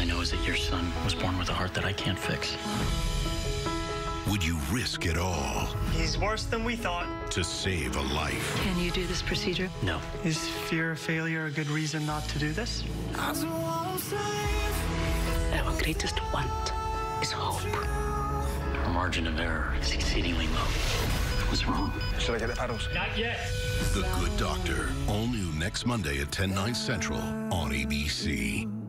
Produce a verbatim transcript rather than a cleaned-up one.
I know is that your son was born with a heart that I can't fix. Would you risk it all? He's worse than we thought. To save a life? Can you do this procedure? No. Is fear of failure a good reason not to do this? Our greatest want is hope. Our margin of error is exceedingly low. What's wrong? Shall I get the paddles? Not yet. The Good Doctor. All new next Monday at ten, nine Central on A B C.